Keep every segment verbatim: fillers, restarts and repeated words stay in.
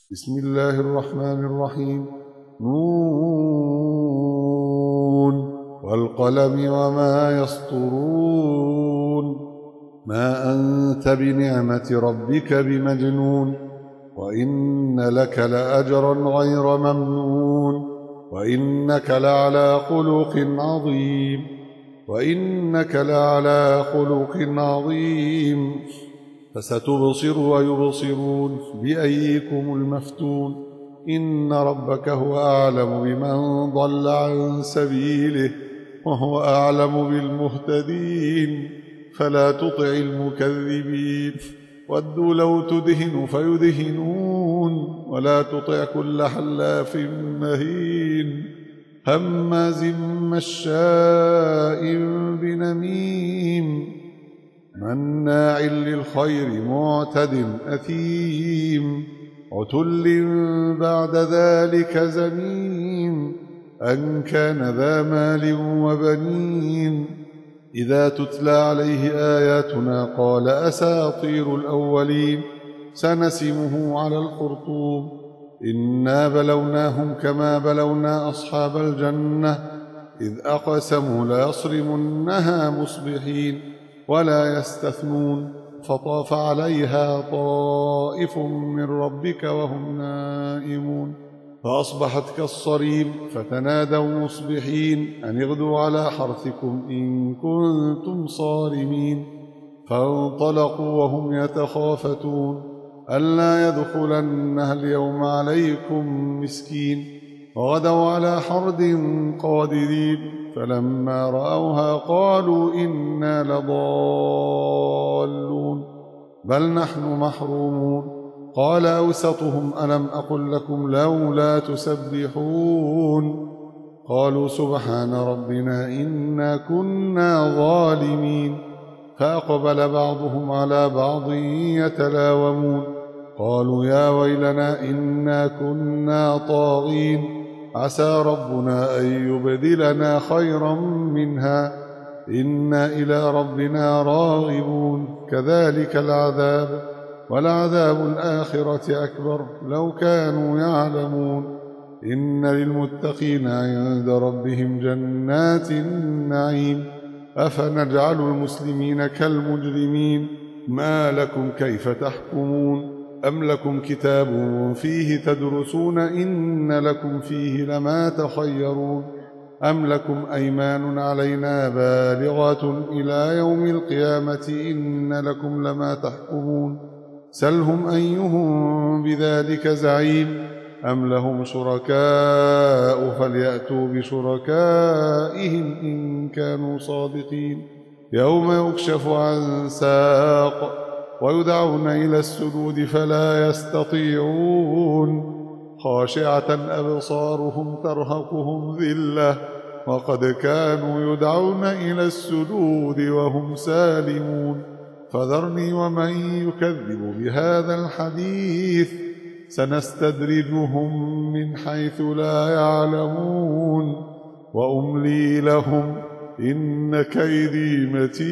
بسم الله الرحمن الرحيم. نون والقلم وما يسطرون. ما أنت بنعمة ربك بمجنون، وإن لك لأجرا غير ممنون، وإنك لعلى خلق عظيم وإنك لعلى خلق عظيم فستبصر ويبصرون بأيكم المفتون. إن ربك هو أعلم بمن ضل عن سبيله وهو أعلم بالمهتدين. فلا تطع المكذبين، ودوا لو تدهن فيدهنون. ولا تطع كل حلاف مهين هماز مشاء بنميم مناع للخير معتد أثيم عتل بعد ذلك زنيم أن كان ذا مال وبنين. إذا تتلى عليه آياتنا قال أساطير الأولين سنسمه على الخرطوم. إنا بلوناهم كما بلونا أصحاب الجنة إذ أقسموا ليصرمنها مصبحين ولا يستثنون. فطاف عليها طائف من ربك وهم نائمون فأصبحت كالصريم فتنادوا مصبحين أن اغدوا على حرثكم إن كنتم صارمين. فانطلقوا وهم يتخافتون ألا يدخلنها اليوم عليكم مسكين. وغدوا على حرد قادرين فلما رأوها قالوا إنا لضالون بل نحن محرومون. قال أوسطهم ألم أقل لكم لولا تسبحون. قالوا سبحان ربنا إنا كنا ظالمين. فأقبل بعضهم على بعض يتلاومون قالوا يا ويلنا إنا كنا طاغين عسى ربنا أن يبدلنا خيرا منها إنا إلى ربنا راغبون. كذلك العذاب ولعذاب الآخرة أكبر لو كانوا يعلمون. إن للمتقين عند ربهم جنات النعيم. أفنجعل المسلمين كالمجرمين ما لكم كيف تحكمون. أم لكم كتاب فيه تدرسون إن لكم فيه لما تخيرون. أم لكم أيمان علينا بالغة إلى يوم القيامة إن لكم لما تحكمون. سلهم أيهم بذلك زعيم. أم لهم شركاء فليأتوا بشركائهم إن كانوا صادقين. يوم يكشف عن ساق ويدعون إلى السجود فلا يستطيعون خاشعة أبصارهم ترهقهم ذلة وقد كانوا يدعون إلى السجود وهم سالمون. فذرني ومن يكذب بهذا الحديث سنستدرجهم من حيث لا يعلمون وأملي لهم إن كيدي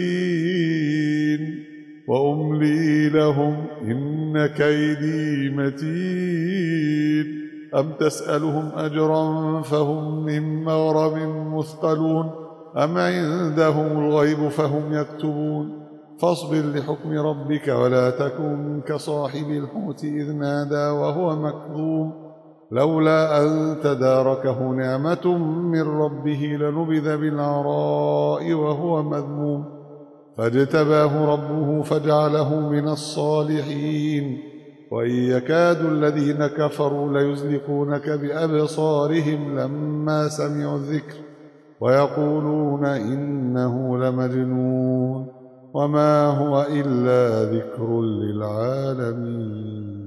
متين وأملي لهم إن كيدي متين. أم تسألهم أجرا فهم من مغرم مثقلون أم عندهم الغيب فهم يكتبون. فاصبر لحكم ربك ولا تكن كصاحب الحوت إذ نادى وهو مكظوم لولا أن تداركه نعمة من ربه لنبذ بالعراء وهو مذموم. فاجتباه ربه فجعله من الصالحين. وإن يكاد الذين كفروا ليزلقونك بأبصارهم لما سمعوا الذكر ويقولون إنه لمجنون وما هو إلا ذكر للعالمين.